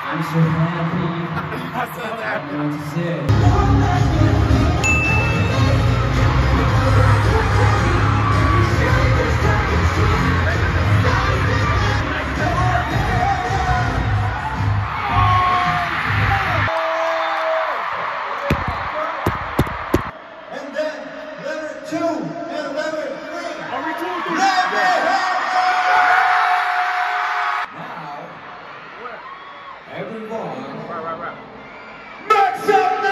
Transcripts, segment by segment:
I'm so happy. I said that. I want to say. And then letter 2 and letter 3. Are we talking? Now, everyone. Right. Make some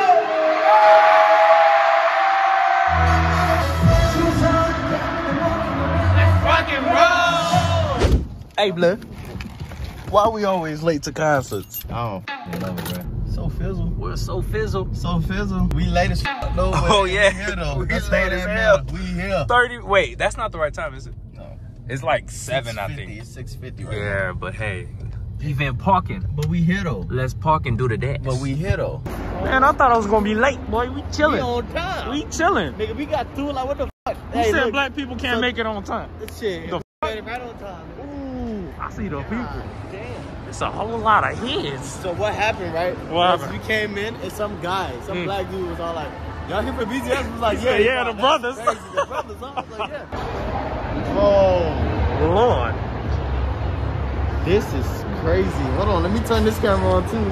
Fucking roll! Hey, Bliff. Why we always late to concerts? Oh, I love it, bro. So fizzle. We're so fizzle. So fizzle. We late as f though. Oh, yeah. We here though. We That's late all as that hell. matter. We here. 30. Wait, that's not the right time, is it? No. It's like 7, I think. It's 6:50 right Yeah, but hey, event parking. now. But we here though. Let's park and do the dance. But we here though. Man, I thought I was gonna be late, boy. We chilling. We on time. We chilling. Nigga, we got through like what the fuck? Who said black people can't make it on time? This shit. The Right on time. Ooh, I see the people. Damn. It's a whole lot of heads. So what happened, right? What was happened? We came in and some guy, some black dude was all like, y'all here for BTS? Was like, He said, yeah, the that's brothers. crazy, the brothers. I was like, yeah. Oh, Lord. this is crazy. Hold on, let me turn this camera on too.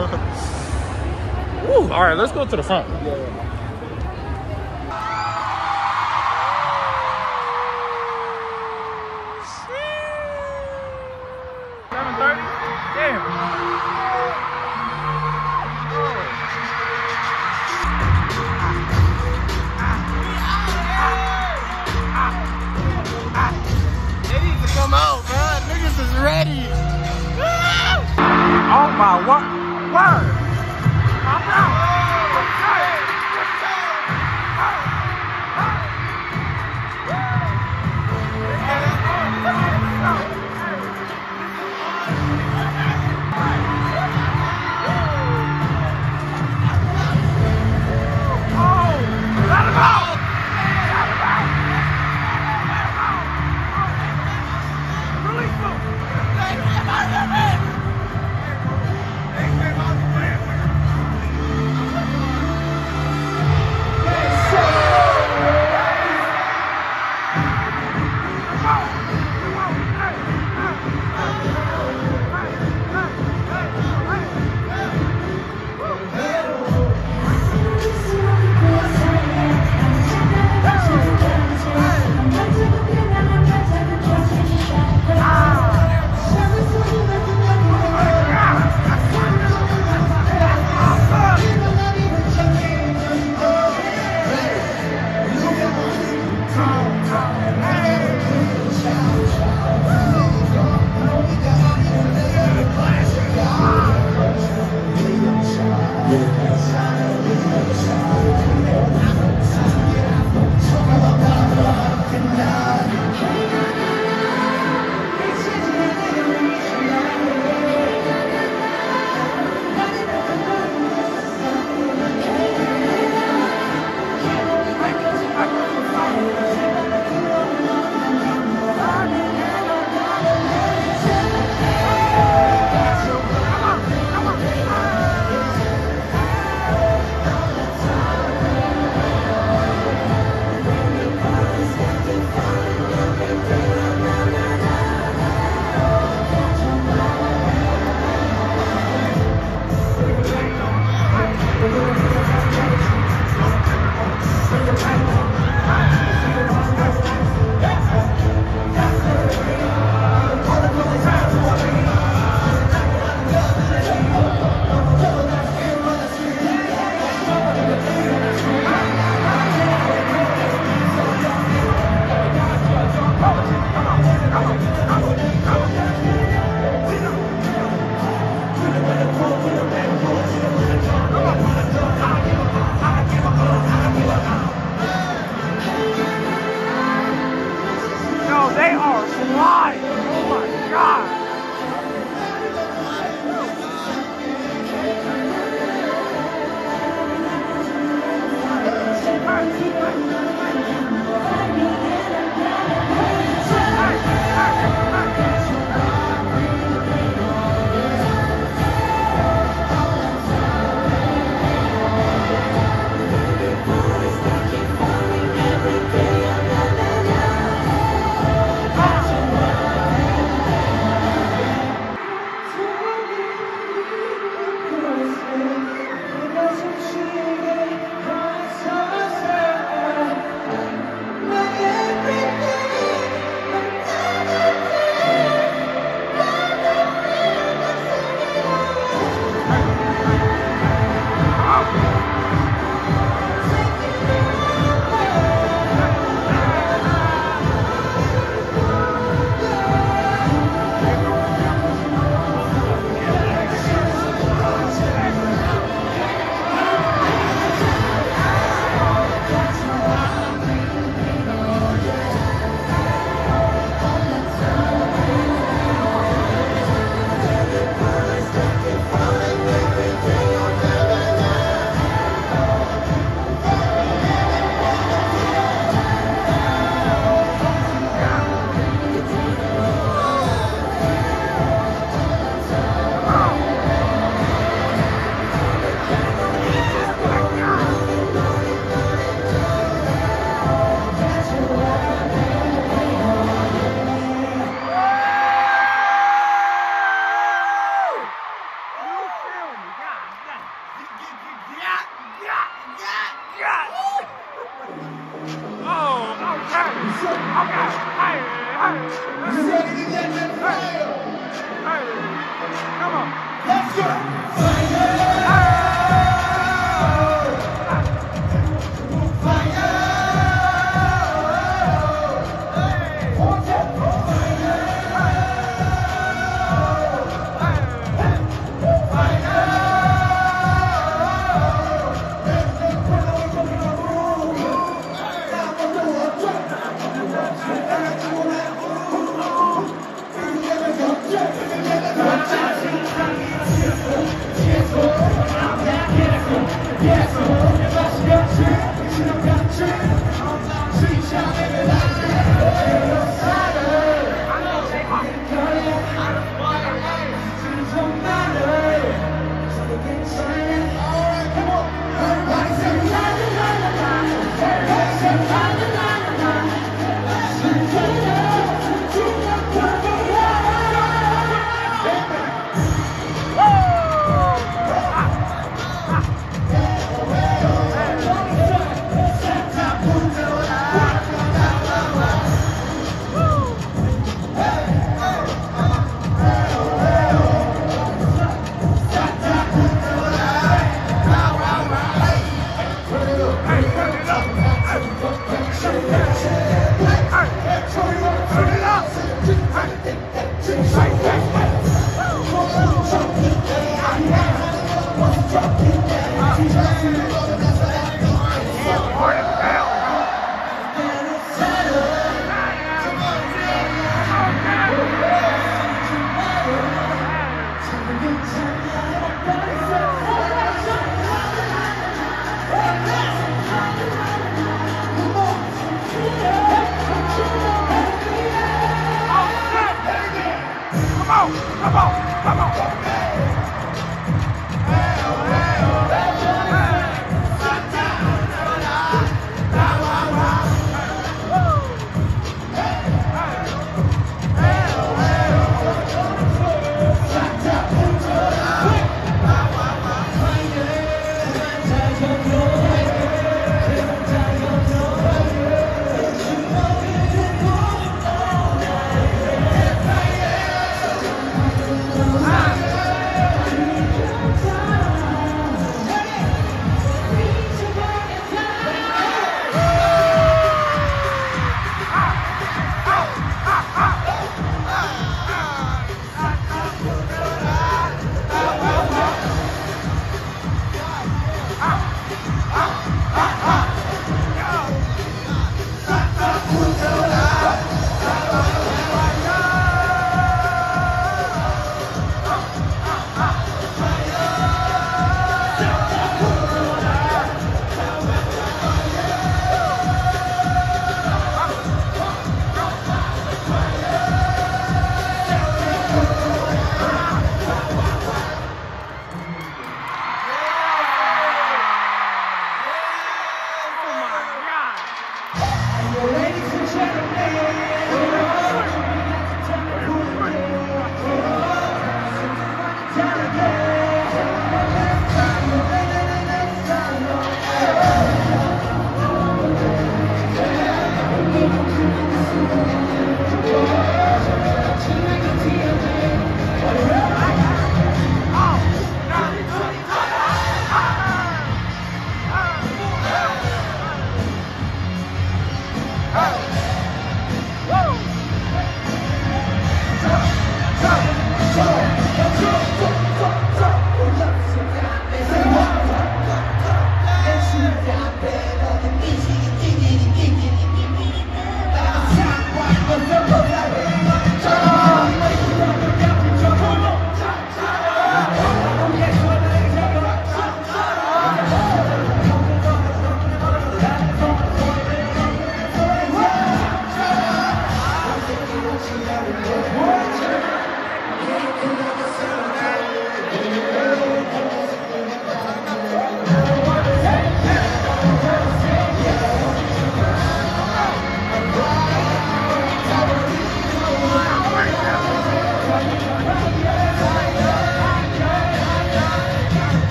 Ooh, all right, let's go to the front. Yeah. They need to come out, bro. Niggas is ready. Oh my word. I'm out.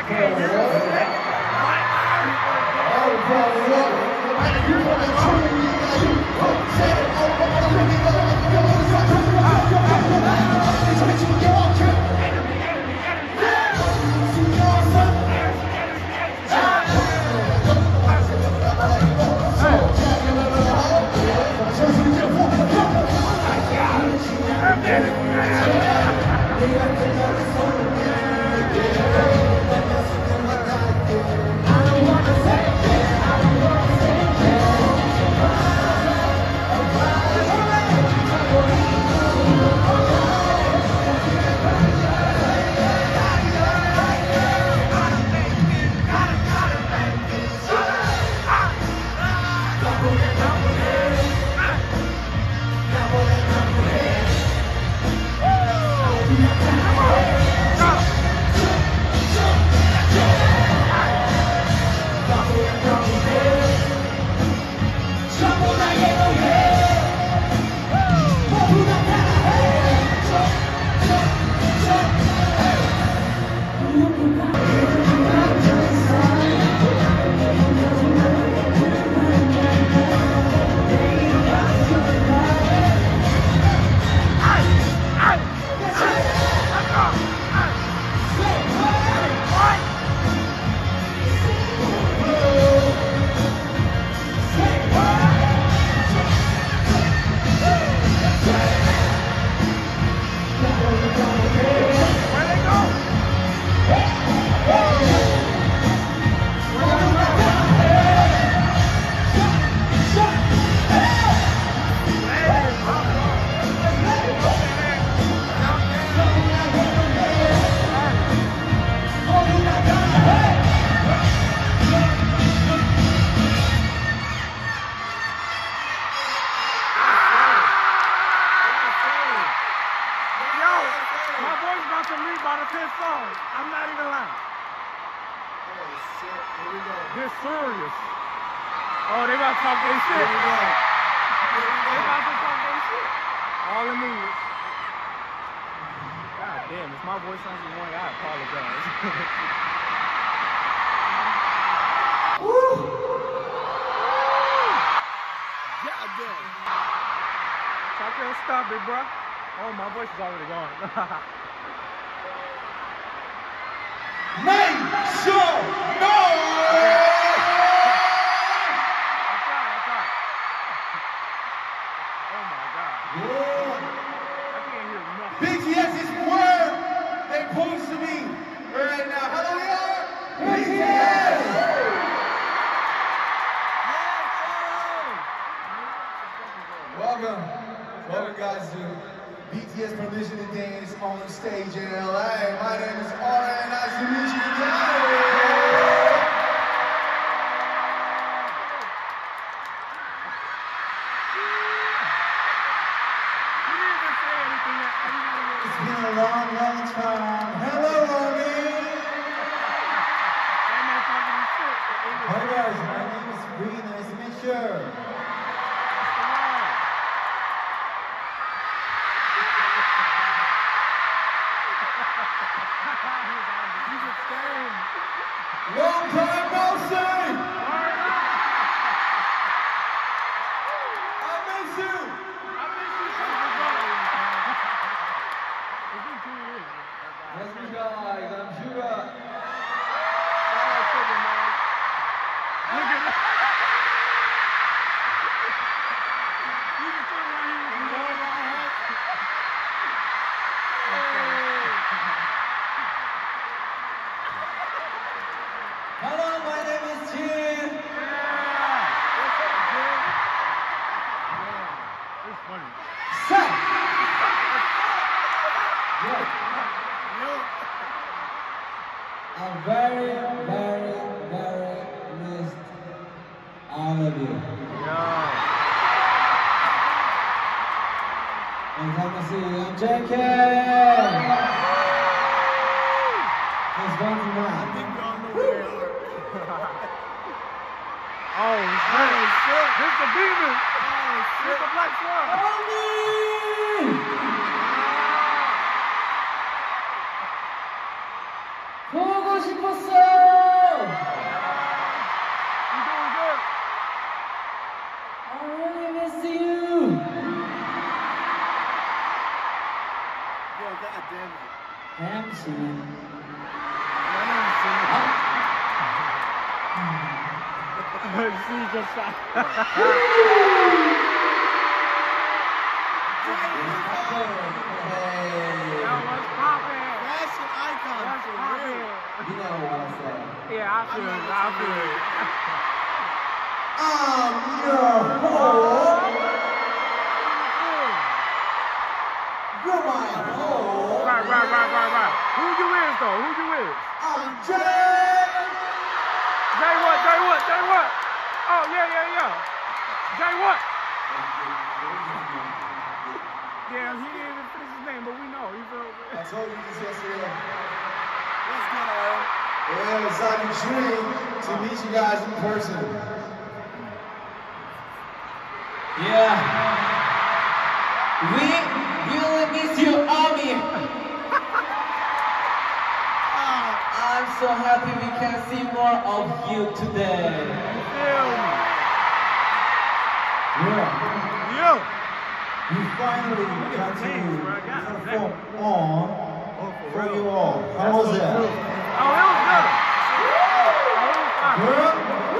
They're serious. Oh, they about to talk their shit. They about to talk their shit. All in English. God damn, if my voice sounds annoying, I apologize. Woo! God damn. I can't stop it, bro. Oh, my voice is already gone. Make some noise! Oh my God. Yeah. I can't hear nothing. BTS is where they're supposed to be right now. Hello, we are BTS! Welcome. Welcome, guys, to BTS Permission to Dance on stage in LA. My name is Oren. Nice to meet you today. It's been a long, long time. Hello, Romy. Hi, guys. My name is Bree. Nice to meet you. Long time no see! I miss you! Nice to meet you guys. I'm Judah. Hello, my name is Jin. It's funny. Set. I'm very, very, very missed all of you. Long time to see you. I'm JK. It's fun tonight. Oh, shit. This the demon. This the Black Swan. Homie! 보고 싶었어. You doing good? I really miss you. Yo, god damn it. Hamson. See, just shot. Yo, what's poppin'? Fashion icon. What's for real. poppin'? You know what I'm saying. Yeah, I feel it. I feel it. I'm your whore. You're my whore. Right. Who you is, though? Who you is? I'm Jay. Jay what? Oh, yeah. Jay what? Yeah, he didn't even finish his name, but we know. You feel me? I told you this yesterday. What's good, Aaron? Yeah, it's like a dream to meet you guys in person. Yeah. We really miss you, Ami. I'm so happy we can see more of you today. You feel me? Yeah. We finally got to perform on for you all. How was that? Oh, it was good. Girl?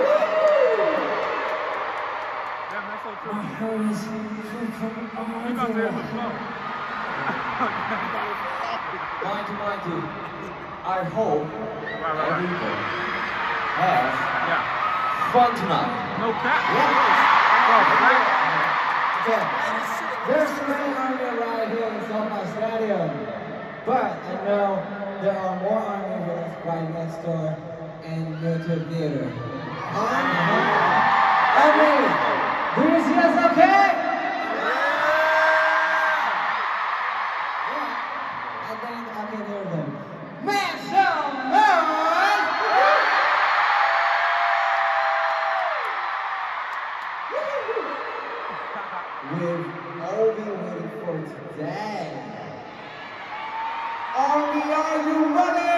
Damn, that's so true. My heart is You got there with flow. Mind you. I hope Right. everyone has Yeah. fun tonight. No cap. Okay. There's many army right here in SoFi Stadium, but I know there are more army villains right next door in YouTube Theater. Army, do you see us okay? Yeah. And then I can hear them. Make some noise! We've all been waiting for today. Army, are you ready?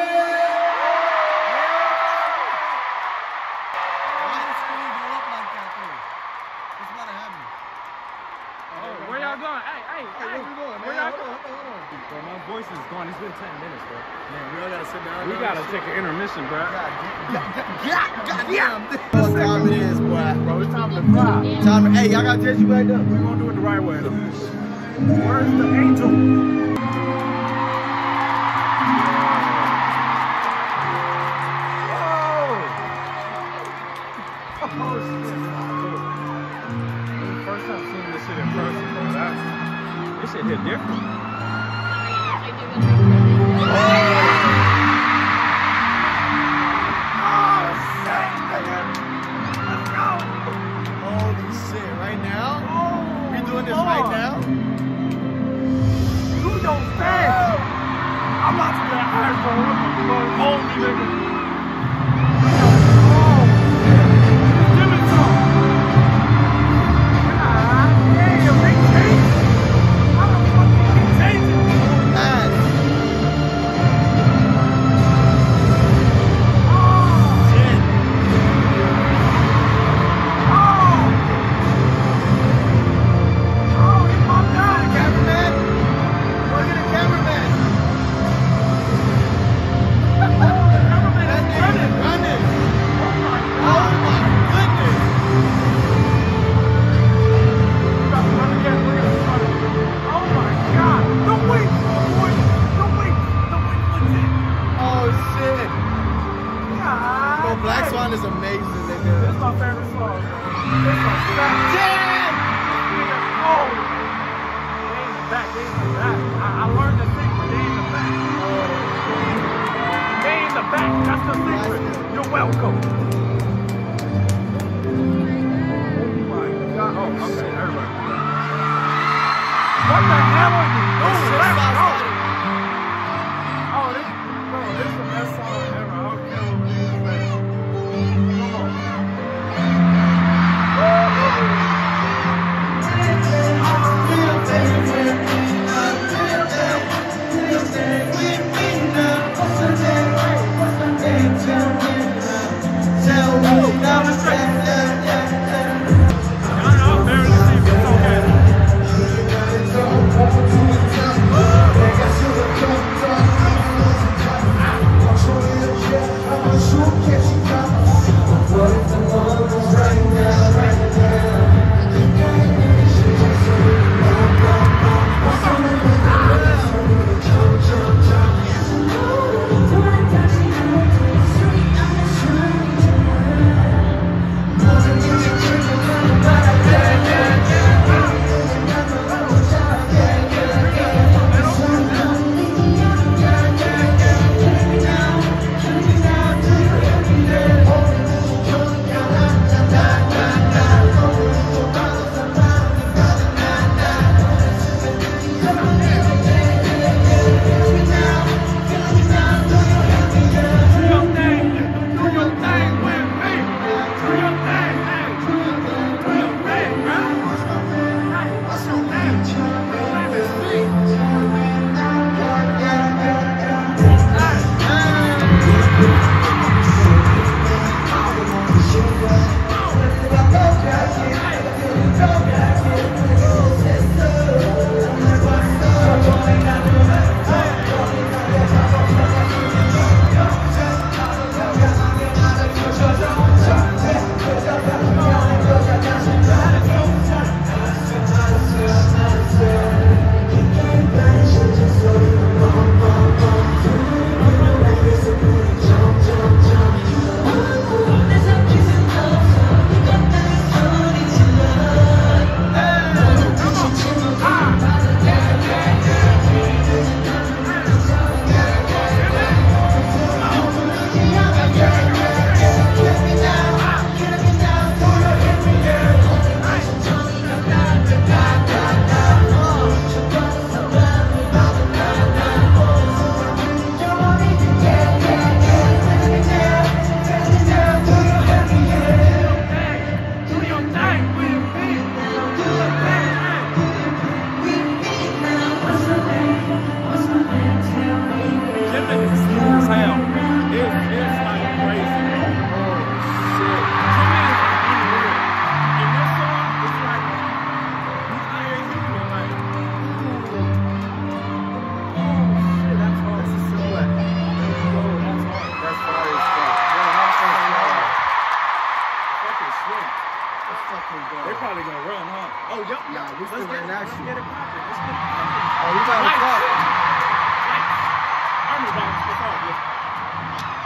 Why did the screen go up like that, though? What's about to happen? Where y'all going? Hey. Where we going, Where man? y'all going? Hold on. Bro, my voice is gone. It's been 10 minutes, bro. Man, we all gotta sit down. We gotta take an intermission, bro. Goddamn. What time it is, boy? Bro, it's time to fly. Hey, y'all gotta test you back up. We're gonna do it the right way, though. Where's the angel? Oh, shit. First time seeing this shit in person, bro. This shit hit different. Holy shit, right now? We doing this right now? Do your thing! I'm about to get high for hold me, nigga. Give me some. God damn, they changed. How the fuck did they change it? Shit. Oh, he popped out. Cameraman? Look at the cameraman. Cameraman is running. Oh my goodness. Run again, look at this running. Oh my God. Don't wait. Oh shit. God. Bro, Black Swan is amazing, This nigga. is my favorite song, bro. This is my Damn! Oh! They in the back. I learned the thing, but they in the back. They in the back. That's the secret. You're welcome. Oh my God. Oh, okay. Everybody. What the hell are you doing? Let's go. Oh, this is the best song ever. I don't care what niggas say. Come on. What's the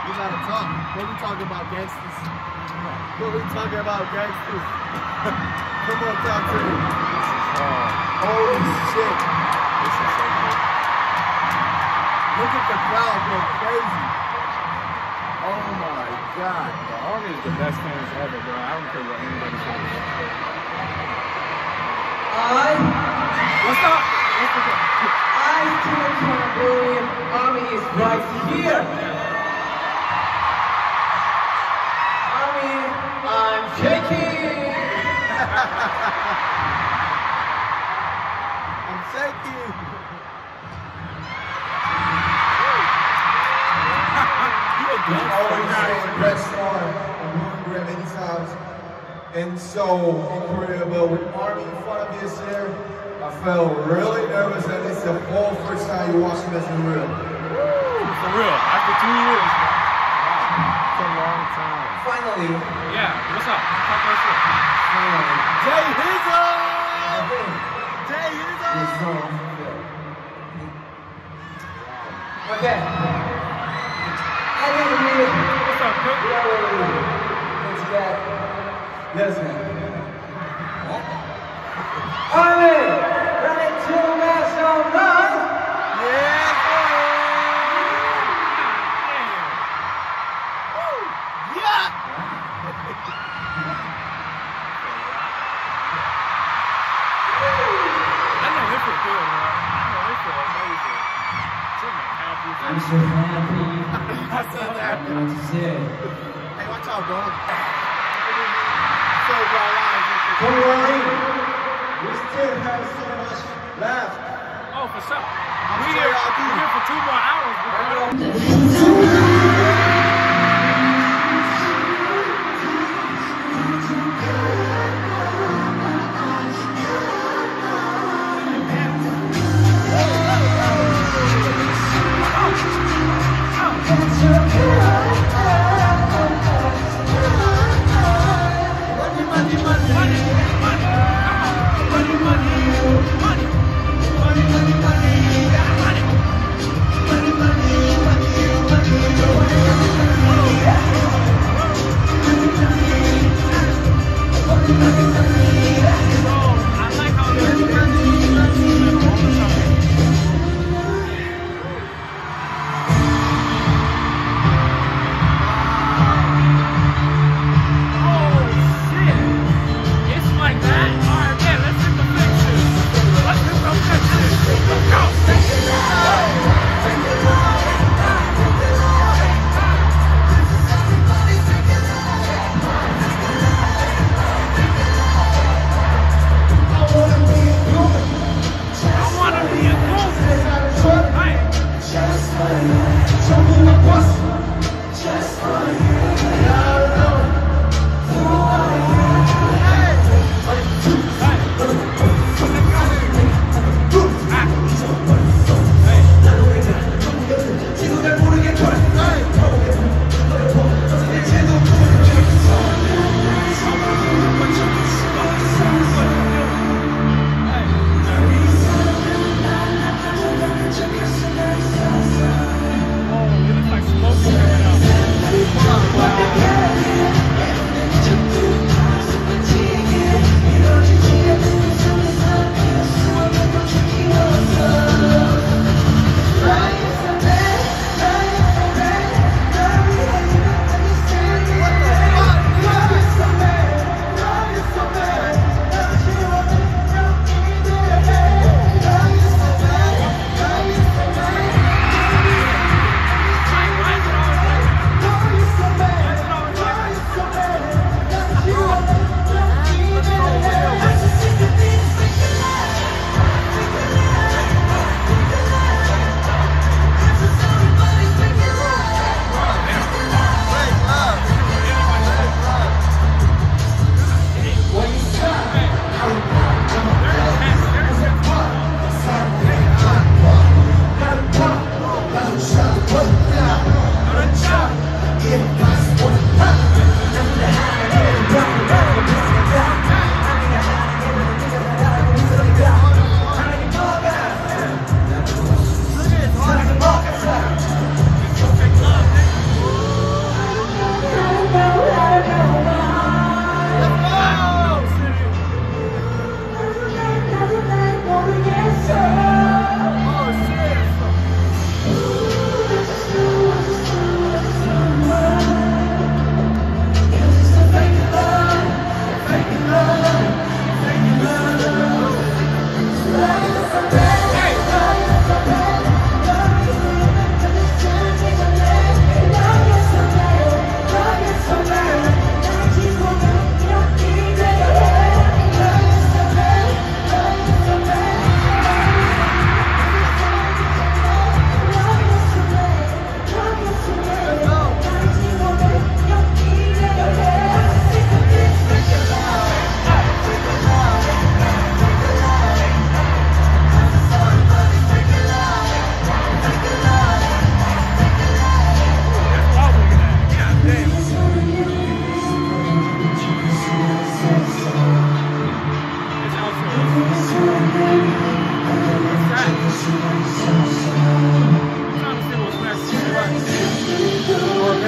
You gotta talk. What we talking about, gangsters? What we talking about, gangsters? Come on, talk to me. Holy shit. This is so good. Look at the crowd go crazy. Oh my God. The Army is the best fans ever, bro. I don't care what anybody says. What's up? I still can't believe Army is right here. Army, I'm shaking. I'm shaking. Always been pressed on and hungry many times. And so incredible with Army in front of us here. I felt really nervous and it's the whole first time you're watching this in real. For real, after 2 years. Wow. It's a long time. Finally. Yeah, what's up? Talk to us. Jay Hizzo! Jay Hizzo! Okay. I think we What's up, Cook? let's get this man. Army, ready to make some noise? Yeah! Yeah! I know they feel good, man. I know they feel amazing. I'm so happy. I said I that. don't know what to say. Hey, watch out, bro. So, Don't worry, we still have so much left. Oh, for sure. I'm We're sure y'all do. here for 2 more hours. Money, money, money, money, money, money, money, money, money, money, money, money, money, money, money,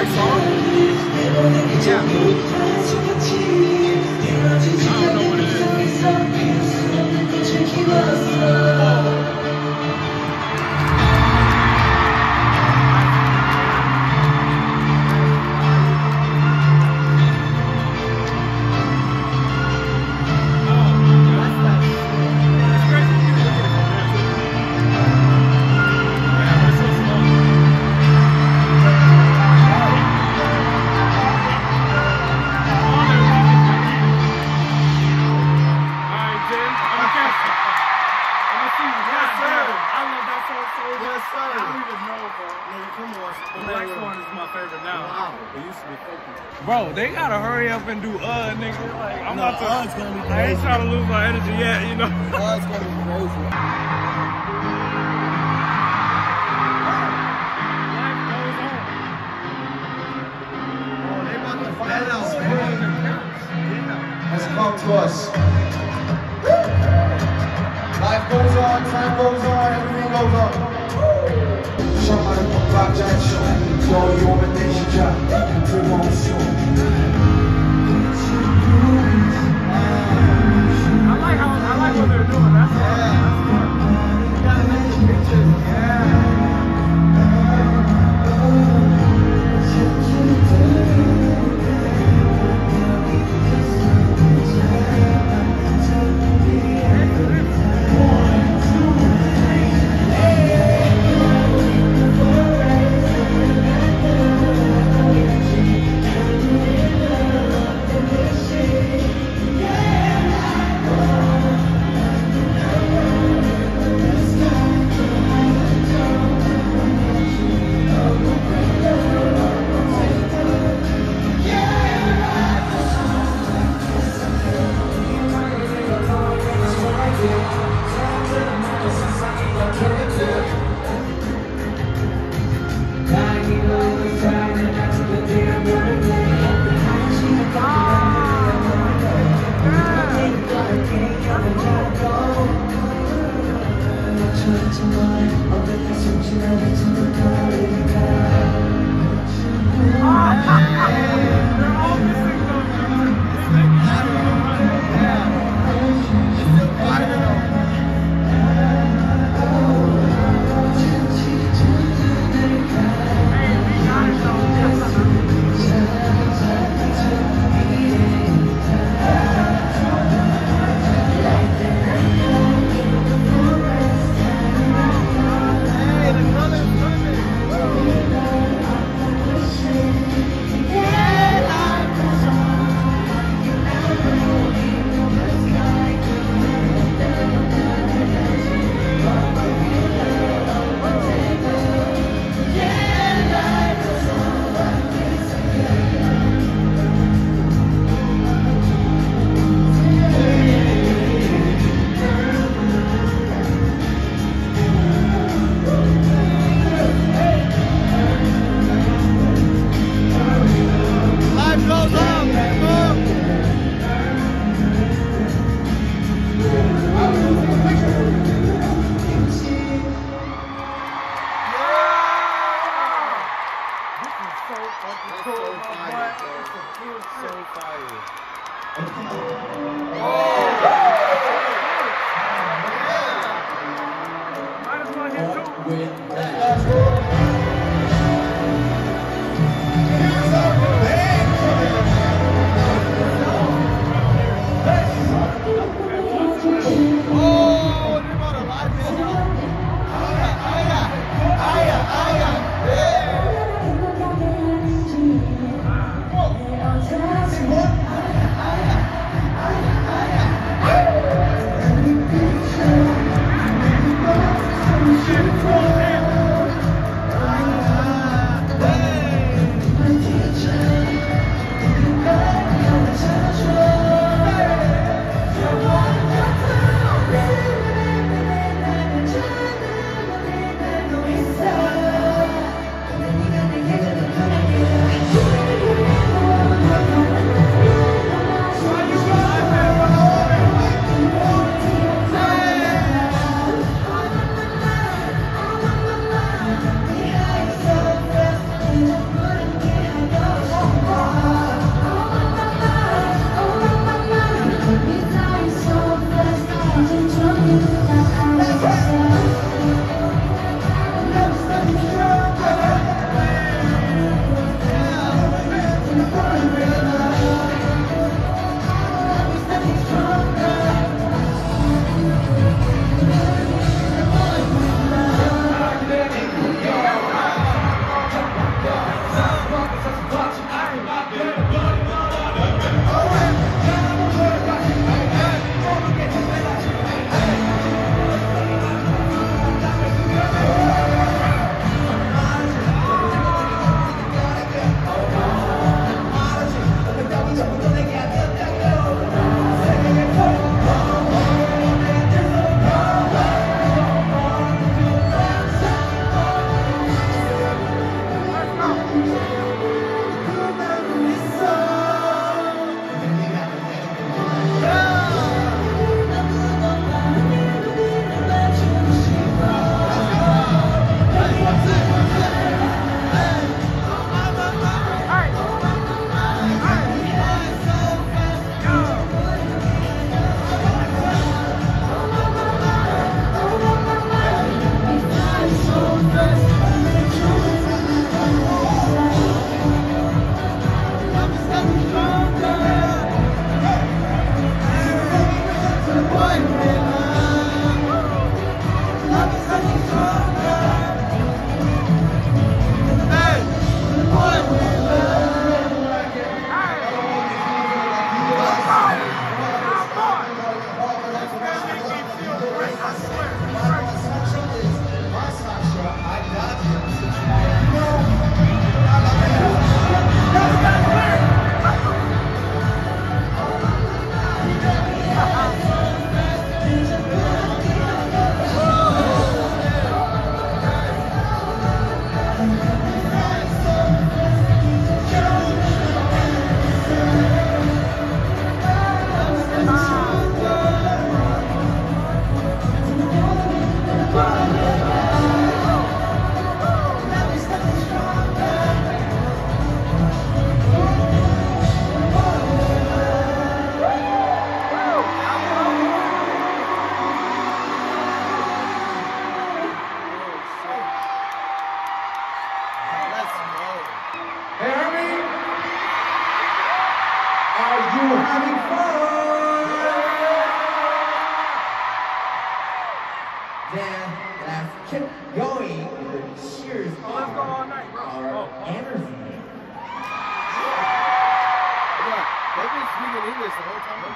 this song? Yeah. I don't know what it is. Bro, they gotta hurry up and do nigga. Like I'm about to. Gonna be crazy. I ain't trying to lose my energy yet, you know. It's gonna be crazy. Life goes on. Oh, they about to find out. Has come to us. Life goes on, time goes on, everything goes on. Somebody put black jack show. Yo, you want to take your job? You won't show. I like what they're doing. That's smart. You gotta make the pictures.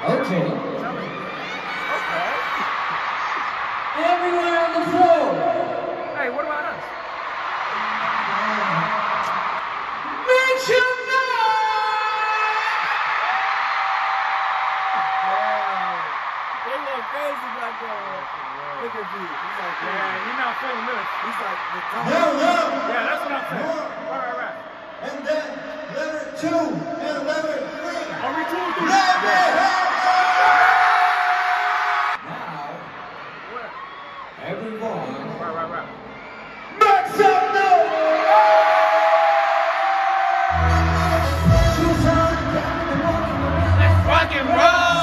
Okay. Okay. Everyone on the floor. Hey, what about us? Make some noise! They go crazy back there. Look at you. He's like, Yeah, you're not feeling this. he's like, Yeah, that's what I'm saying. Right. And then letter 2 and letter 3. Are we 2 or 3? Let me have Now, Where? everyone, Right. make some noise! Let's rock and roll!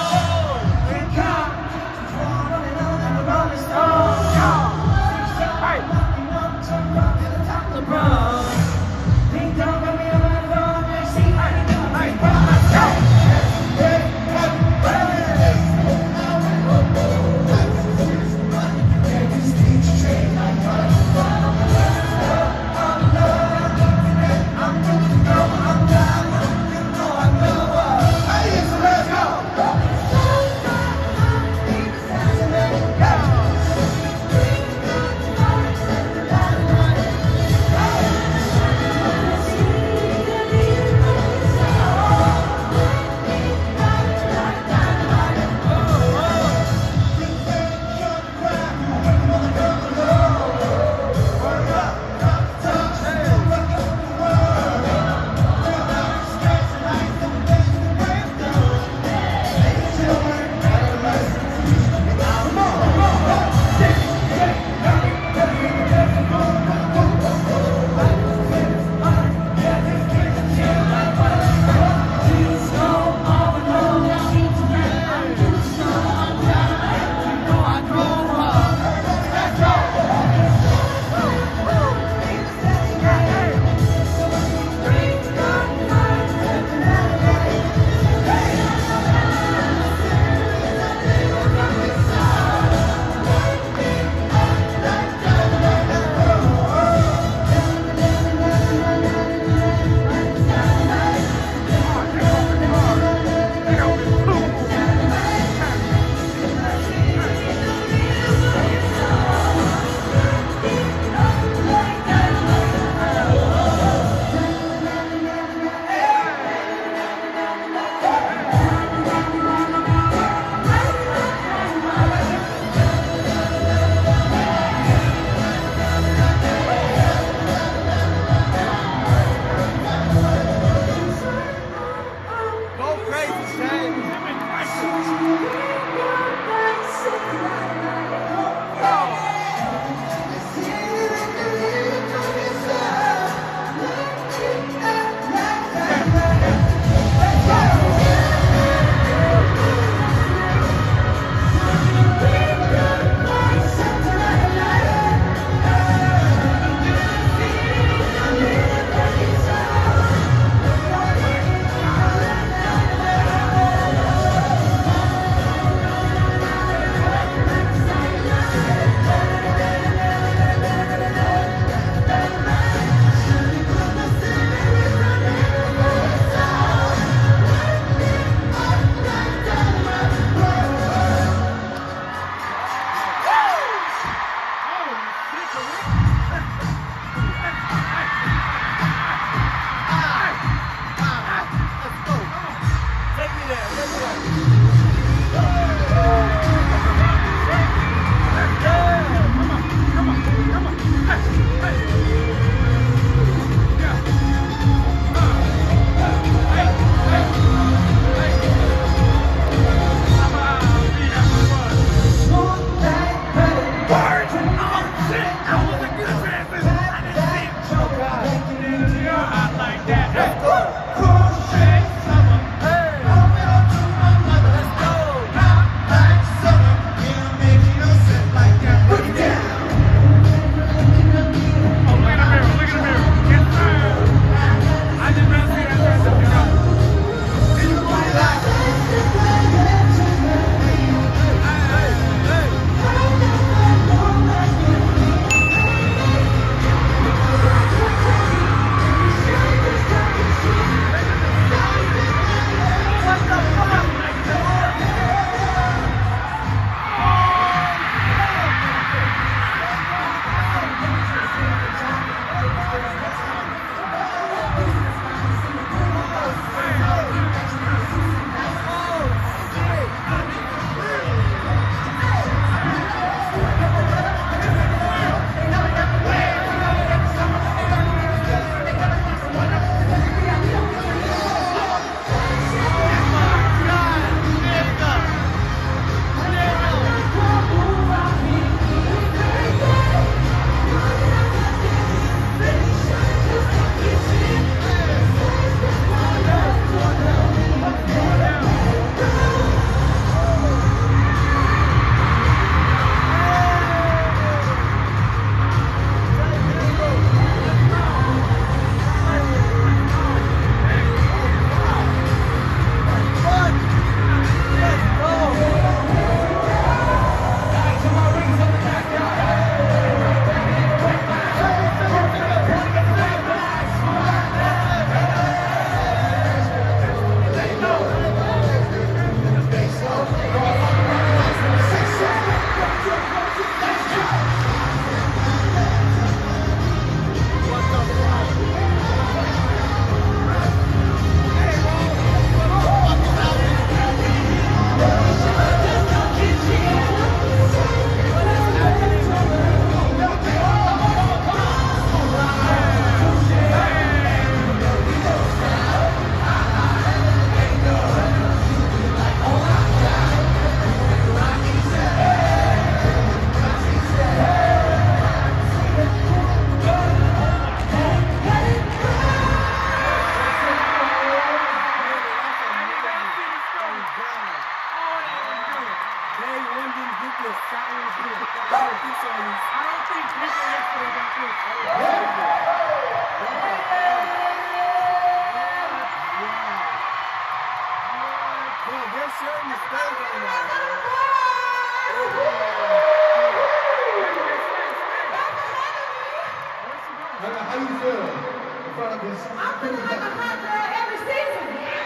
I'm feeling like a hot girl every season.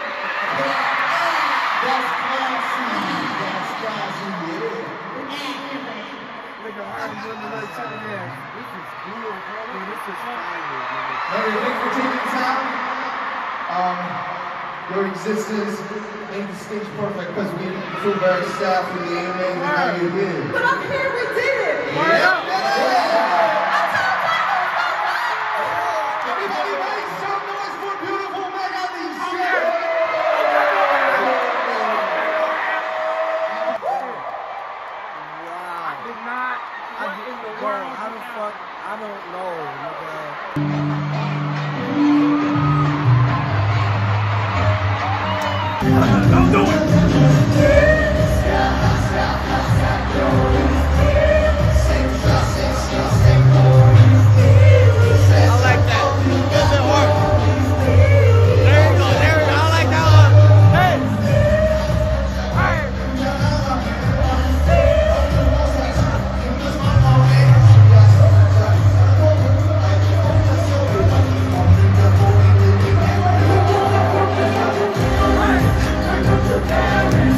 That's classy. That's classy. Nigga, I'm doing the right shit again. This is cool, bro. This is fire, nigga. Larry, thanks for taking time. Your existence made the stage perfect because we didn't feel very sad for the AMAs and how you did. But I'm here, we did it. Everybody make some noise for beautiful Mega League shit. I did not. How the fuck? I don't know, nigga. Don't do it! I like that. Good bit hard. There you go. There you go. I like that one. Hey! Hey!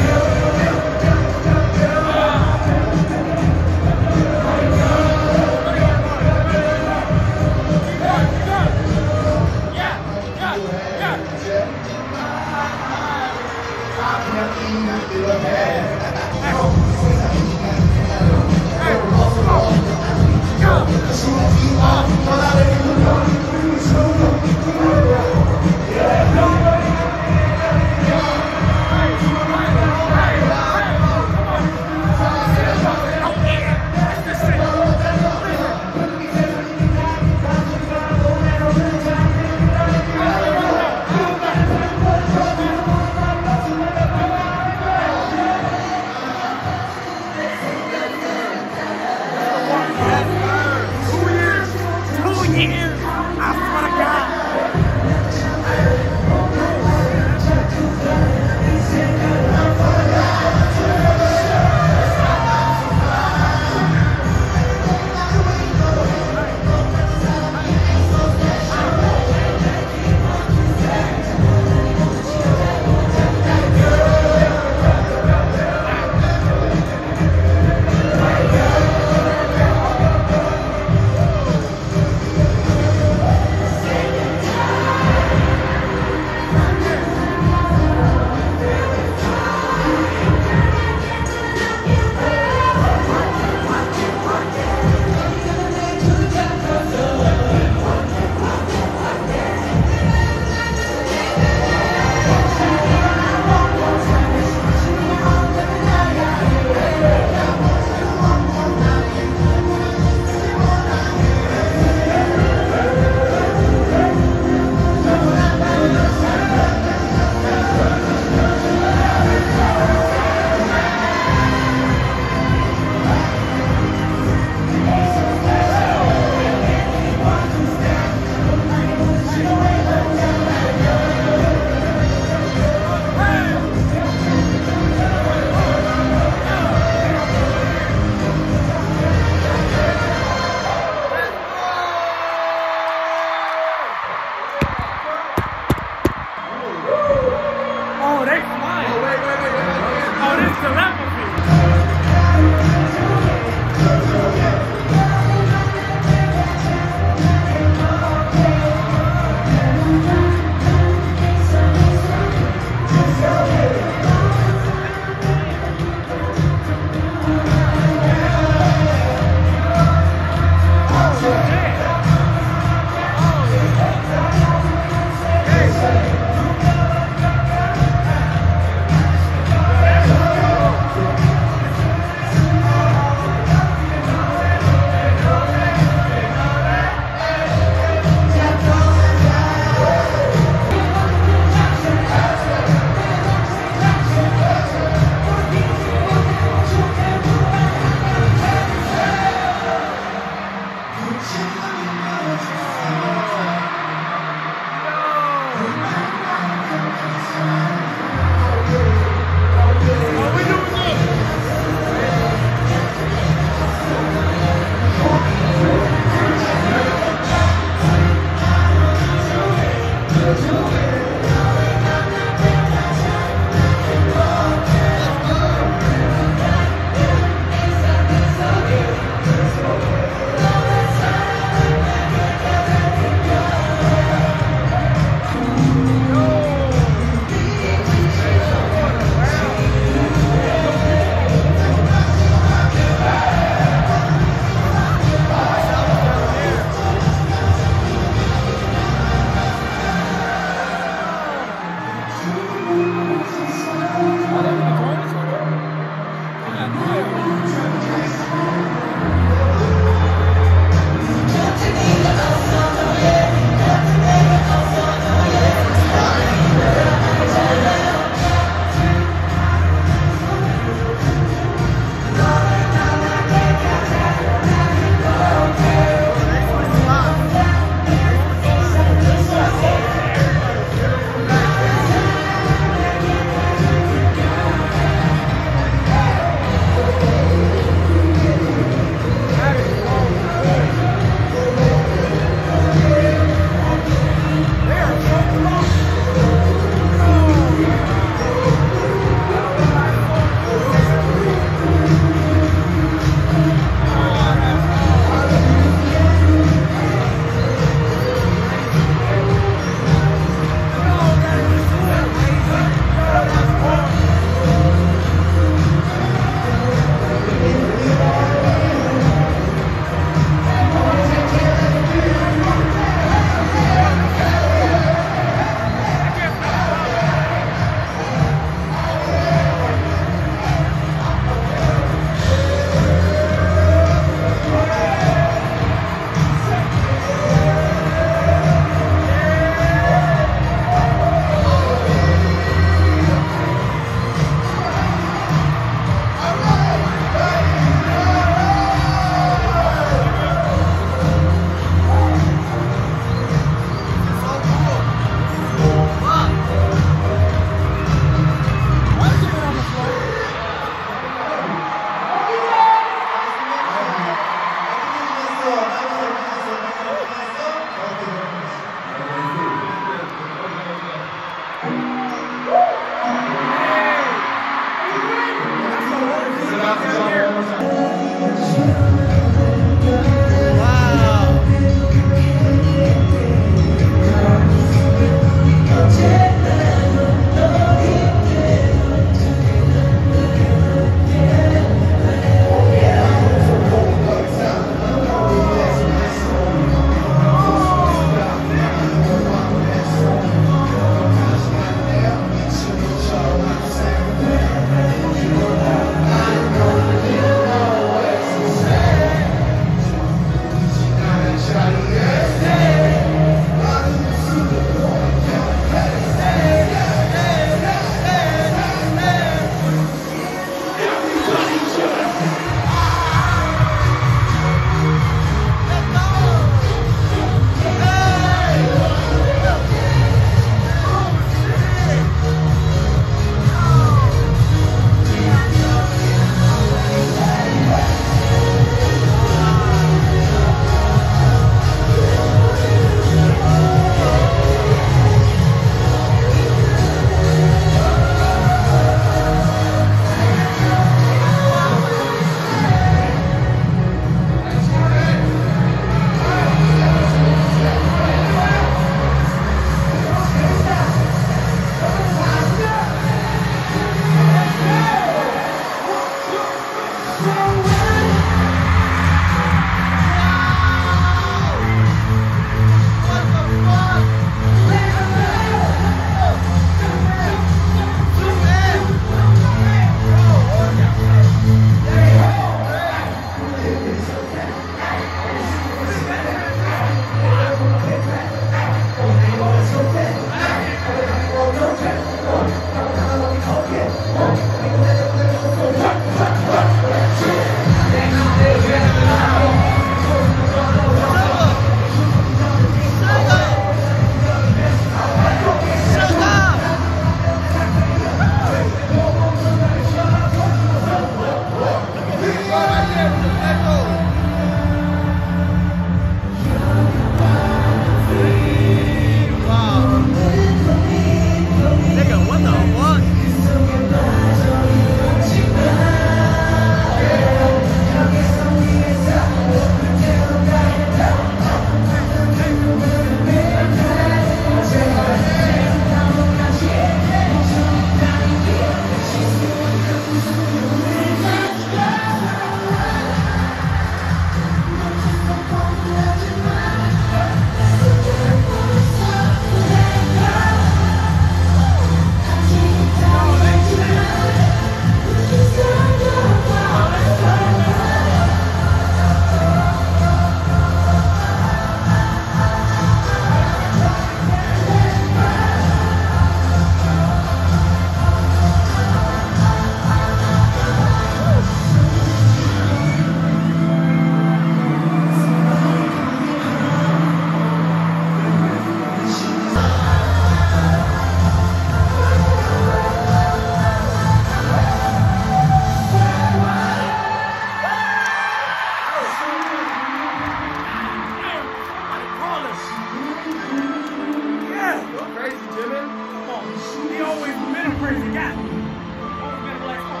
kind of crazy guy. Always been a black star.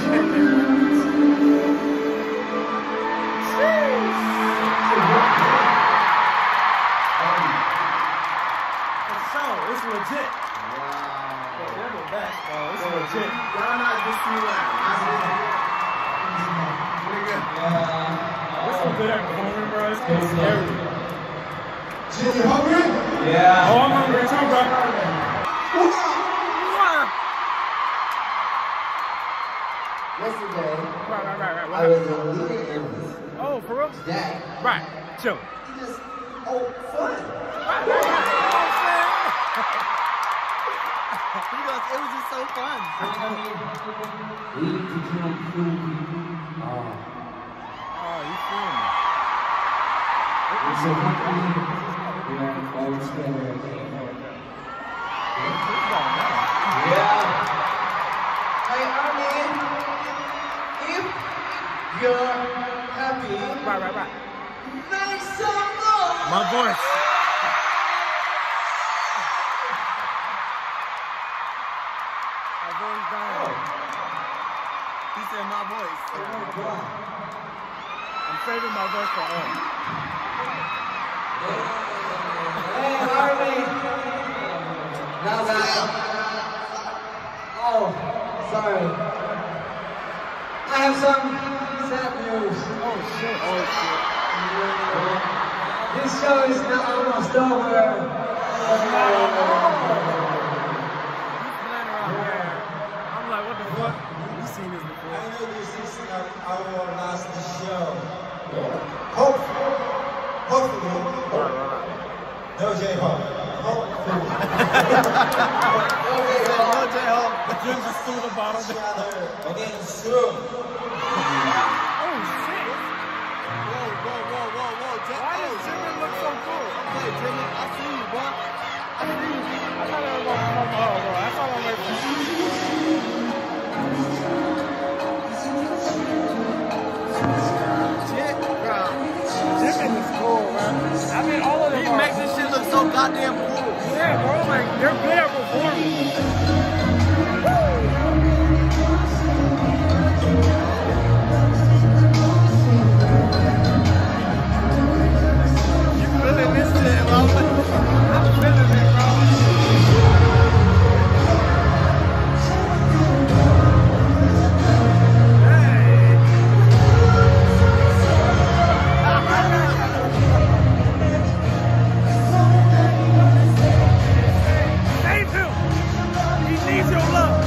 It's legit. Wow. They're the best, bro. It's legit. Y'all not just see that. This is good at performing, bro. It's getting scary. You hungry? Yeah. Oh, I'm hungry too, bro. Yesterday, Right. I was a leading analyst. Oh, for real? Today, Right. Chill. just, fun. He goes, it was just so fun. We need to kill people. Oh, you feel me? It's so happy. We are all together again. Yeah. Hey, Armin, if you're happy, Right. make some noise. My voice. My voice down. He said my voice. Oh my God. I'm saving my voice for all. Hey, Armin. Now that. Oh, sorry. I have some sad news. Oh shit. This show is now almost over. He's playing around here. I'm like, what the fuck? You seen this before? I know this is not our last show. Hopefully. No J-Hope. Hopefully. No J-Hope. Jim just threw the bottle down. Together again soon. Oh shit. Whoa. Why does Jimmy look so cool? Hey, Jimmy, I see you, bro. I thought it was gonna come up, bro. I thought I was like, Jimmy is cool, man. I mean, all of them He are. makes this shit look so goddamn cool. Yeah, bro, like, they're good at performing. You feeling this shit, bro? I'm feeling it, bro. Save him! He needs your love.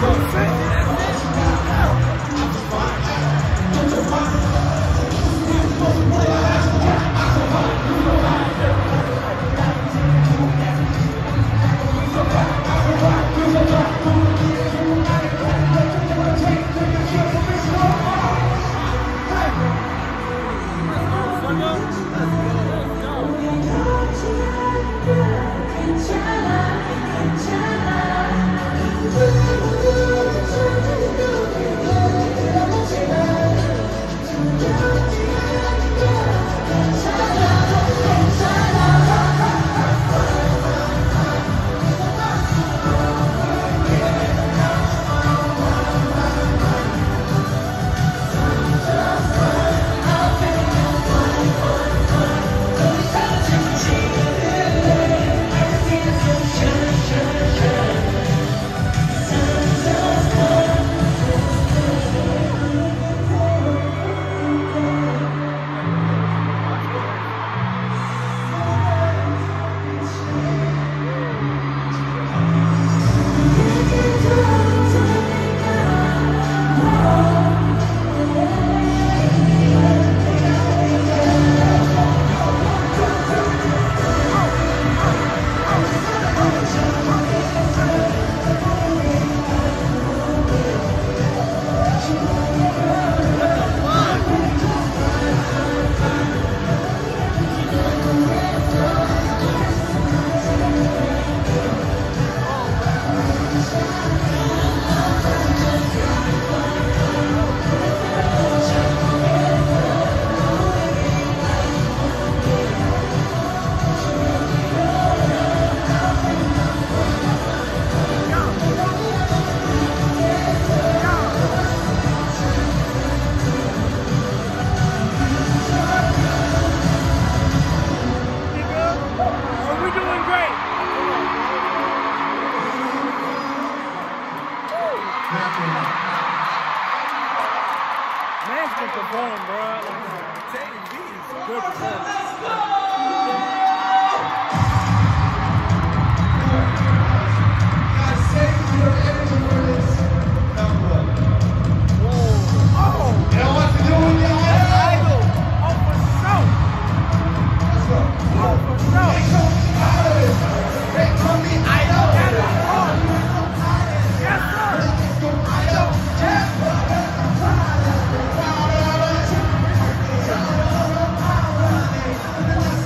Yes, sir.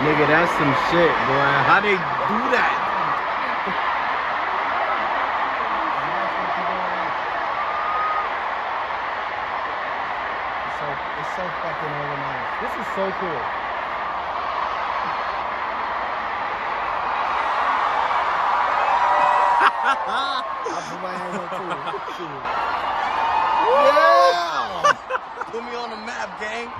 Nigga, that's some shit, boy. How they do that? It's so fucking organized. This is so cool. I'll put my hands on too. Yeah! Put me on the map, gang.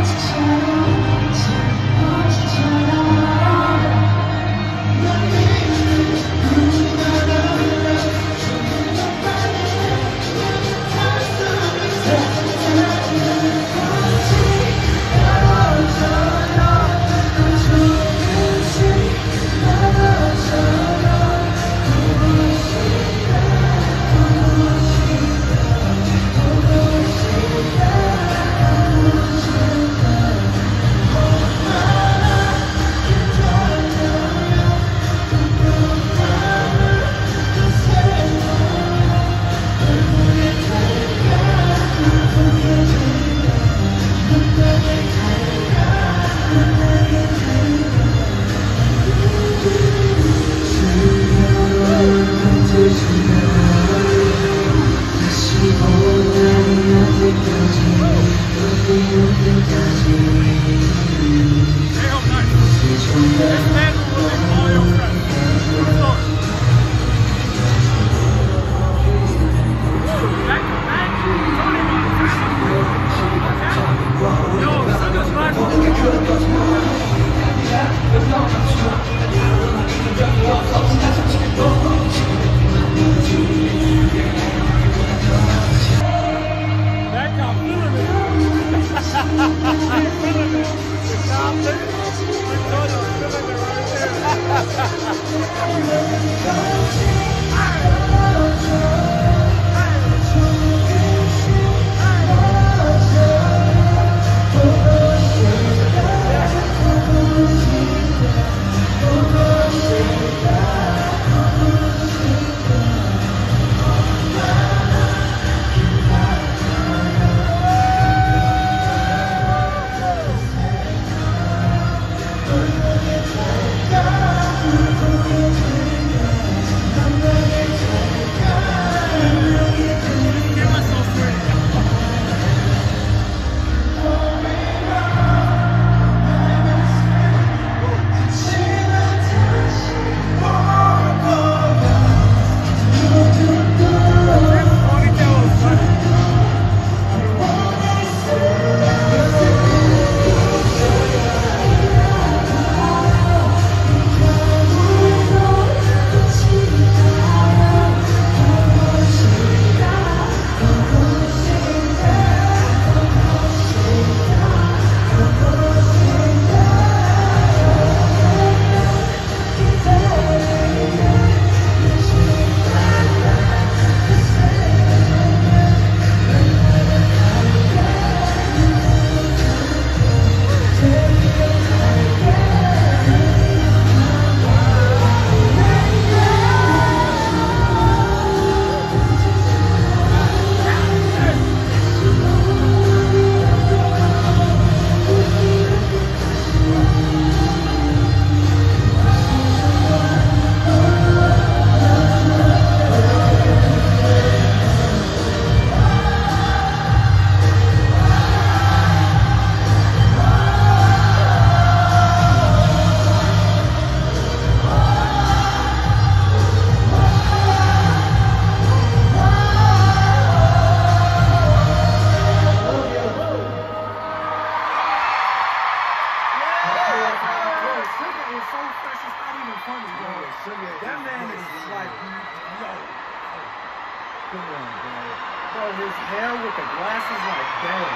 His hair with the glasses, like, dang.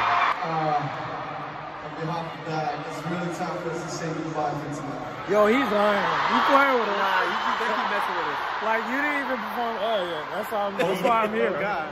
On behalf of that, it's really time for us to say goodbye for tonight. Yo, he's lying. You playing with him. Nah, you keep messing with it. Like, you didn't even perform. Oh, yeah. That's why I'm here. Oh, God.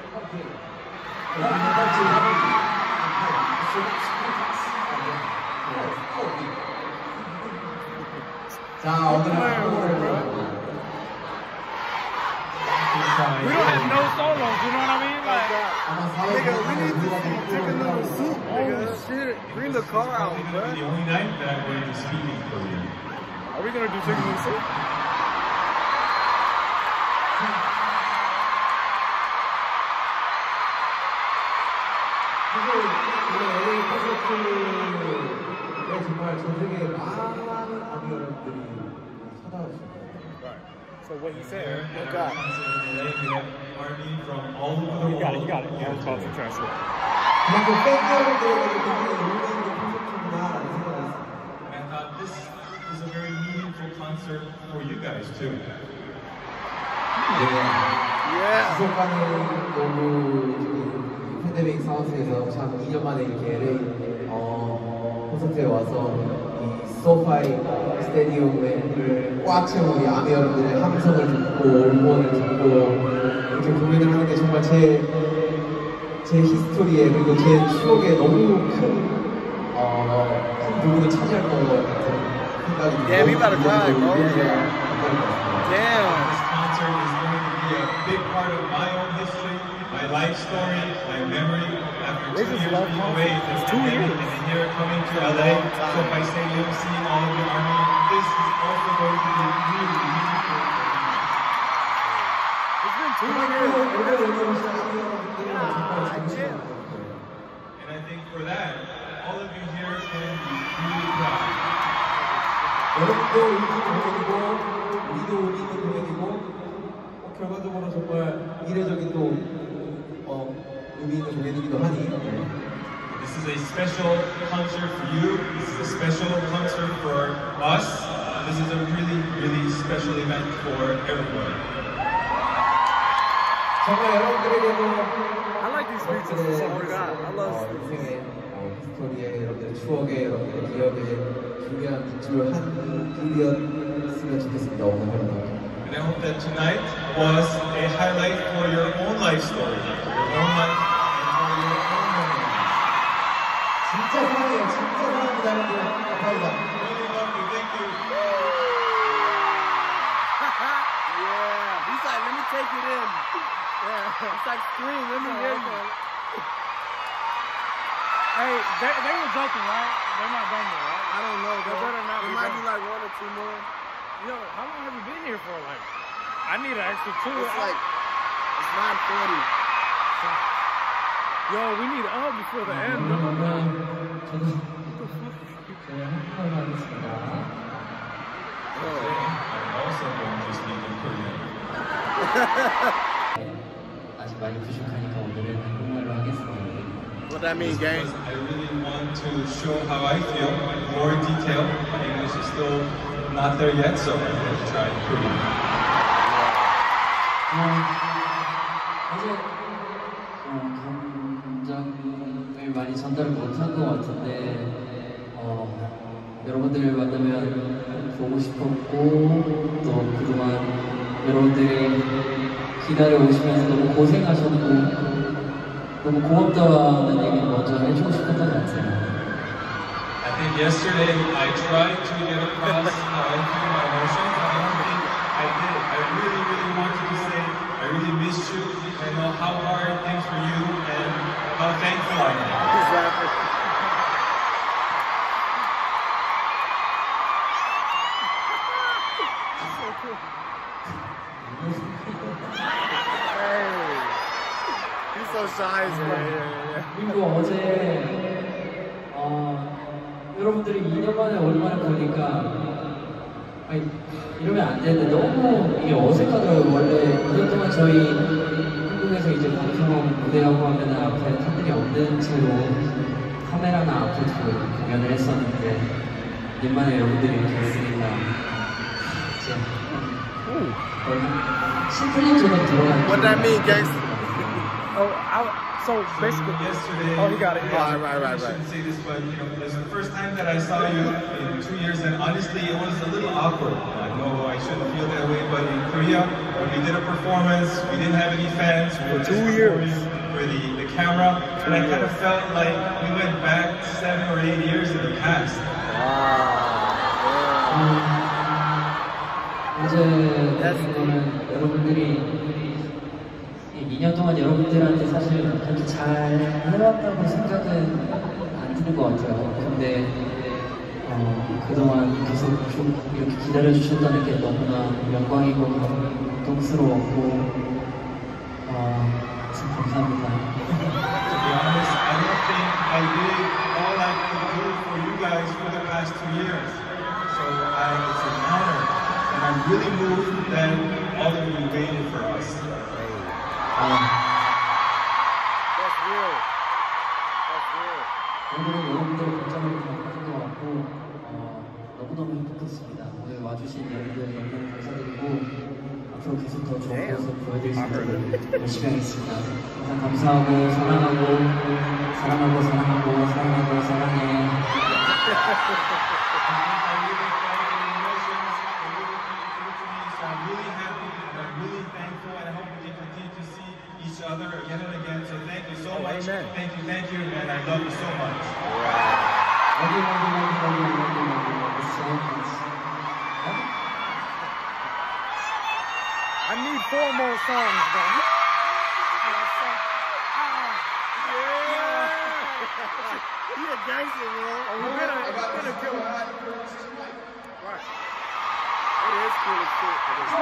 We don't have no solos, you know what I mean? Like, Nigga, we need to take another soup, nigga. Oh, shit. Bring the car out, This is bro. probably the only night that I'm going to speak in Korean. Are we gonna do chicken and soup? LA 콘서트에 정말 전 세계 많은 아미 여러분들이 찾아오셨어요. So what he said. And our concert in LA, we have army from all over the You got it. You world. got it. You got to talk to translate. 그냥 그 팬 여러분들에게도 굉장히 의미 있는 콘서트구나라는 생각이 있어요. And I thought this is a very meaningful concert for you guys too. Yeah. 지속가는 너무 팬데믹 상황에서 참 2년 만에 이렇게 LA 콘서트에 와서 이 소파이 스테디움을 꽉 채운 우리 아미 여러분들의 함성을 듣고 응원을 듣고 이렇게 공연을 하는 게 정말 제 히스토리에 그리고 제 추억에 너무 큰 부분을 차지할 것 같은 생각이 들어요. Yeah, we about to cry, bro. Damn. This concert is going to be a big part of my own history, my life story, my memory. After 2 years being away from the pandemic and then here coming to LA, SoFi Stadium, seeing all of the army, this is also going to be really meaningful. It's been 2 years. And I think for that, all of you here can be really proud. 여러분도 의미 있는 공연이고 우리도 의미 있는 공연이고 결과적으로 정말 이례적인 또 의미 있는 공연이기도 하니 This is a special concert for you. This is a special concert for us. This is a really, really special event for everyone. 정말 여러분들에게도 I like these speeches. Oh my God. I love these speeches. 인생의 히스토리에 여러분들의 추억에 여러분들의 기억에 중요한 밑줄 한 줄이었으면 좋겠습니다. 오늘 하루도. And I hope that tonight was a highlight for your own life story, your own life, and for your own memory. 진짜 사랑해요. 진짜 사랑합니다. 여러분들. 감사합니다. Really love you. Thank you. Yeah. He's like, let me take it in. Yeah. It's like scream, let me hear you. Hey, they were joking, right? They're not done yet, right? I don't know, bro. better not There be might done. be like 1 or 2 more. Yo, how long have you been here for? Like, I need an extra 2 It's like, it's 9:40. Yo, we need before the end. 그러면 저는 한번 하겠습니다. I'm also going to speak in Korean. 아직 많이 부족하니까 오늘은 한국말로 하겠습니다. What that mean, gang? Because I really want to show how I feel in more detail. My English is still not there yet, so I'm going to try Korean. 어제 감정을 많이 전달을 못한 것 같은데 여러분들을 만나면 보고 싶었고 또 그동안 여러분들이 기다려 오시면서 너무 고생하셨고 너무 고맙다는 얘기 먼저 해주고 싶었던 것 같아요. I think yesterday I tried to get across how I feel my emotions. I don't think I did. I really, really wanted to say I really missed you. I know how hard things for you and how thankful I am. Exactly. Hey. He's so shy, man. 그리고 어제 여러분들이 2년 만에 오랜만에 보니까 아니, 이러면 안 되는데 너무 이게 어색하더라고요. 원래 2년 동안 저희 한국에서 이제 방송 무대하고 하면 앞에 팬들이 없는 채로 카메라나 앞에 두고 공연을 했었는데 2년 만에 여러분들이 이렇게 있으니까 이제 심플리처럼 들어가는 What that mean, gangster? So basically, Yesterday, he got it. Right. I shouldn't say this, but this is the first time that I saw you in 2 years, and honestly, it was a little awkward. I know I shouldn't feel that way, but in Korea, when we did a performance, we didn't have any fans. We were just performing for the camera, and I kind of felt like we went back 7 or 8 years in the past. 어제 같은 거는 여러분들이 2년 동안 여러분들한테 사실 그렇게 잘 해왔다고 생각은 안 하는 것 같아요. 근데 그동안 계속 좀 이렇게 기다려주셨다는 게 너무나 영광이고 감동스러웠고 참 감사합니다. To be honest, I don't think I did all I could do for you guys for the past 2 years. So it's an honor, and I'm really moved that all of you waited for us. That's real. That's real. 오늘은 여러분들 걱정을 많이 것 같고 너무너무 행복했습니다. 오늘 와주신 여러분들 너무 감사드리고 앞으로 계속 더 좋은 모습 보여드릴 수 있도록 열심히 하겠습니다. 항상 감사하고 사랑하고 사랑하고 사랑하고 사랑하고 사랑해. I'm really happy and I'm really thankful, and I hope we can continue to see each other again and again. So thank you so much. Amen. Thank you, and I love you so much. Love you, love you, love you, love you, love you, love you, love you so much. I need 4 more songs, though. He a gangster, man. We're gonna kill him. Right. It is cool as shit.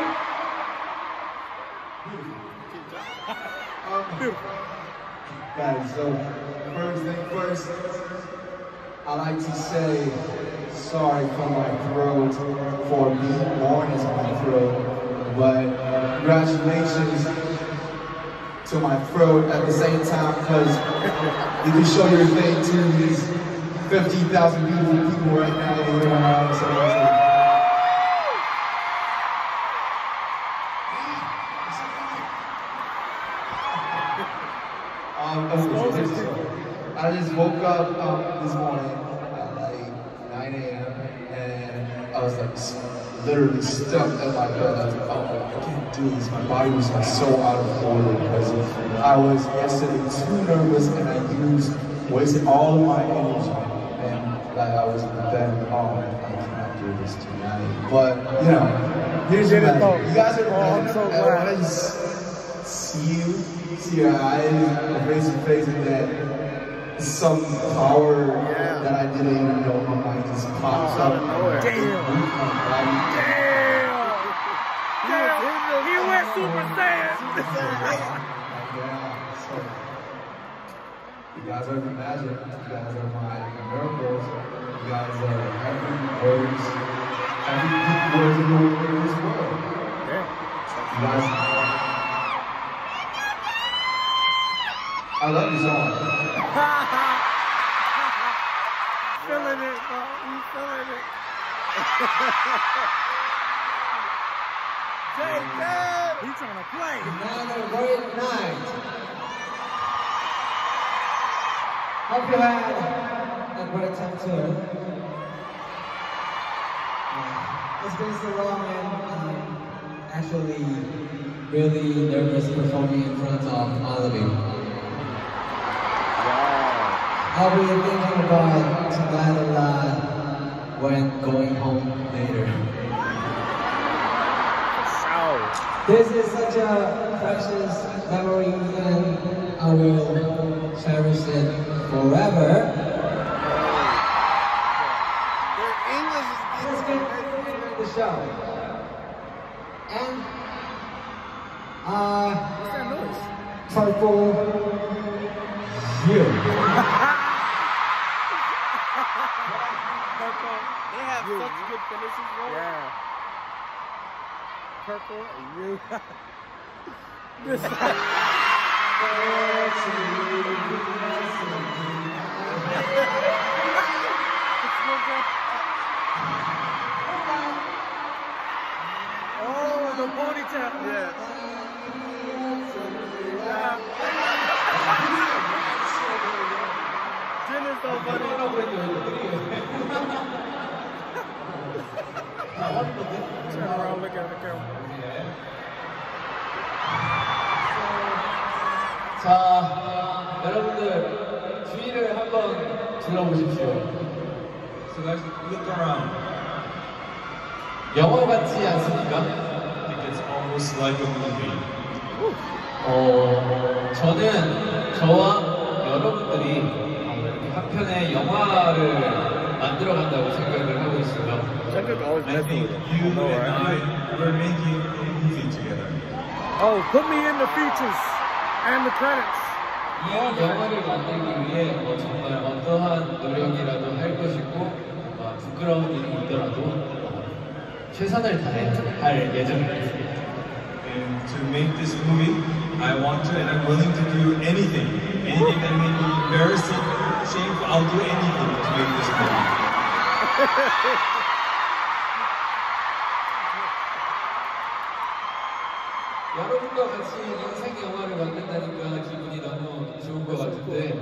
Guys, so first thing first, I like to say sorry for my throat, for being born as my throat, but congratulations to my throat at the same time, because you can show your thing to these 50,000 beautiful people right now in the room. So I just woke up this morning at like 9 a.m. and I was like literally stuck at my bed. I was like, oh, I can't do this. My body was like so out of order because I was yesterday too nervous and I wasted all of my energy. And like I was then, oh, I cannot do this tonight. But you know, here's the matter. You guys are I want to just see your eyes, your face, and that some power that I didn't even know my mind just pops up. Damn! He went Super Saiyan! Yeah, so you guys are the magic. You guys are my miracles. You guys are every words in this world. You guys. I love you so much. Feeling it, bro. He's feeling it. Jacob! He's trying to play. Another great night. Hope you had a great time too. It's been so long and I'm actually really nervous performing in front of all of you. I'll be thinking about tonight a lot when going home later. This is such a precious memory and I will cherish it forever. Their English is Let's get the show. And What's that noise? Purple You. They have such good finishes, bro. Yeah. Purple and you. This Oh, the ponytail. Yeah. Jin is so funny. Turn around, look at the camera. 자, 여러분들 주위를 한번 둘러보십시오. So let's look around. 영화 같지 않습니까? I think it's almost like a movie. 저는 저와 여러분들이 이렇게 편의 영화를 만들어 간다고 생각을 하고 있어요. Kendrick always I messing think with it. you I know, and right? I were making a movie together. Oh, put me in the features and the credits. 이 영화를 만들기 위해 정말 어떠한 노력이라도 할 것이고 부끄러운 일이 있더라도 최선을 다할 예정입니다. And to make this movie, I want to and I'm willing to do anything. Anything that may be embarrassing, shameful, I'll do anything to make this movie. 여러분과 같이 인생 영화를 만든다니까 기분이 너무 좋은 것 같은데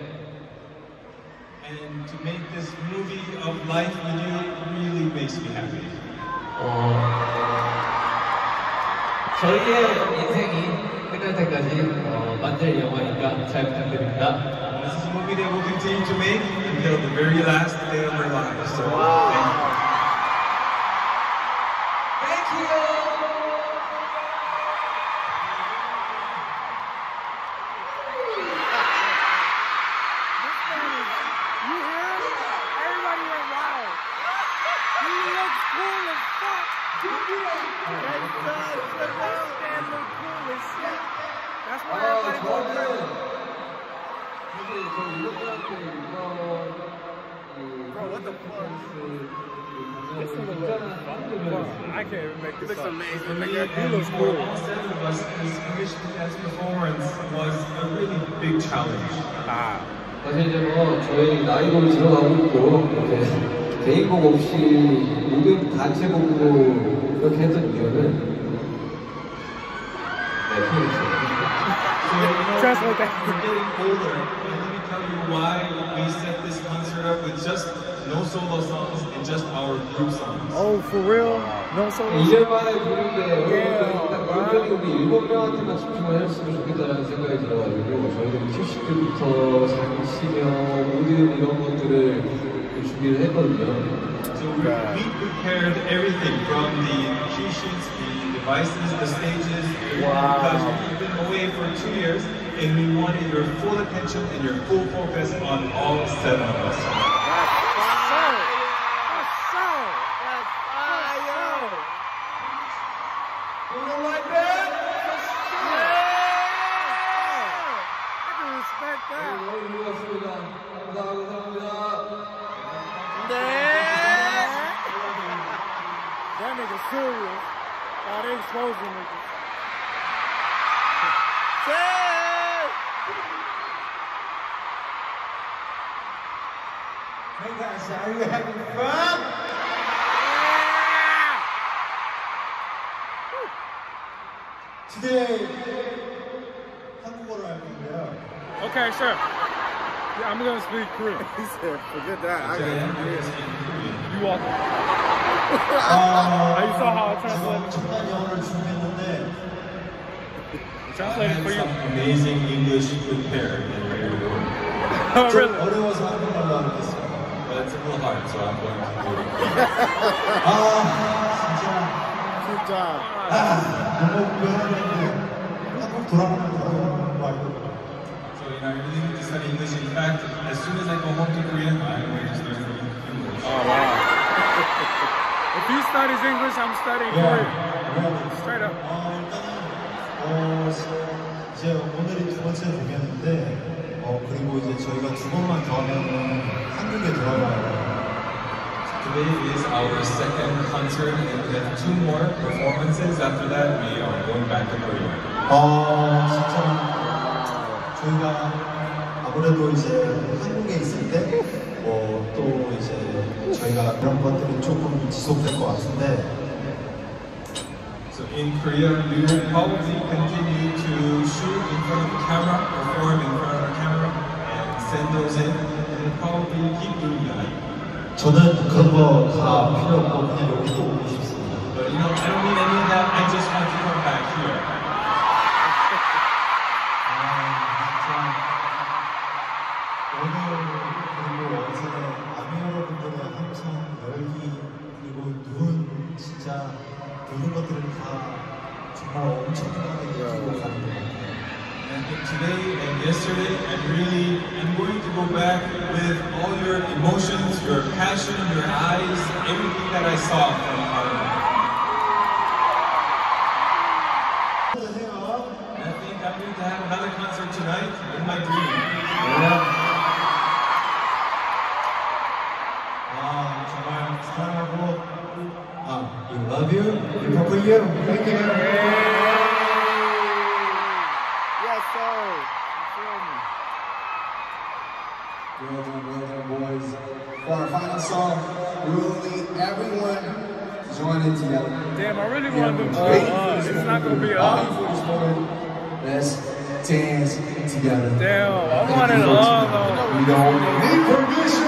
And to make this movie of life with you really makes me happy. 저희의 인생이 끝날 때까지 만들 영화니까 잘 부탁드립니다. This is a movie that we'll continue to make until the very last day of our lives. So, thank you. Thank you. You hear him? Everybody went wild. He looks cool as fuck. That man look cool as shit. That's why everybody goes crazy. Bro, what the fuck? This nigga looks I can't even make this up. He looks amazing. He looks cool. All seven of us, this English dance performance was a really big challenge. 사실 이제 저희 나이로 들어가고 있고 이렇게 개인곡 없이 모든 단체곡으로 이렇게 했던 이유는 Translate that. We're getting older, and let me tell you why we set this concert up with just no solo songs and just our group songs. Oh, for real? No solo? 2년 만에 부르는데 여러분들이 우리 7명한테만 집중을 했으면 좋겠다는 생각이 들어가지고 저희도 큐시 때부터 장시명, 모든 이런 것들을 준비를 했거든요. So we prepared everything from the cue sheets, the devices, the stages, because we've been away for 2 years and we wanted your full attention and your full focus on all 7 of us. That nigga serious. Oh, they exposing niggas. Hey guys, are you having fun? Today, 한국어로 할 건데요. Okay, sure. Yeah, I'm gonna speak Korean. He said, forget that. I got You walk. You saw how I translated? 엄청난 영어를 준비했는데 I Translated had for you. some amazing English prepared and ready to go. Oh, 좀 really? 어려워서 한국말로 하는 게 있어요. But it's a little hard, so I'm going to do it. Good job. 너무 변하는데 한국 돌아가면 바로 말고 So, I really need to study English. In fact, as soon as I go home to Korea, I'm going to start studying English. Oh, wow. If he studies English, I'm studying Korean. Straight up. 일단은 이제 오늘이 2번째 공연인데 그리고 이제 저희가 2번만 더 하면 한국에 돌아가요. Today is our second concert, and we have 2 more performances. After that, we are going back to Korea. 진짜 저희가 아무래도 이제 한국에 있을 때 또 이제 저희가 그런 것들이 조금 지속될 것 같은데 So in Korea, we will probably continue to shoot in front of the camera, perform in front of the camera, and send those in, and we'll probably keep doing that. 저는 그런 거 다 필요 없고 그냥 여기도 오고 싶습니다. But I don't need any of that. I just want to come back here. 오늘 그리고 어제 아미 여러분들의 항상 열기 그리고 눈 진짜 모든 것들을 다 정말 엄청나게 느끼고 가는 것 같아요. And today and yesterday, and really, I'm going to go back with all your emotions, your passion, your eyes, everything that I saw from Harlem. And I think I'm going to have another concert tonight in my dream. 정말 사랑하고 we love you, we pray for you. Thank you. Yes, sir. You feel me? Well done, boys. For our final song, we will need everyone to join in together. Damn, I really want to do it's not going to be up. Let's dance together. Damn, I want it all though. We don't need permission.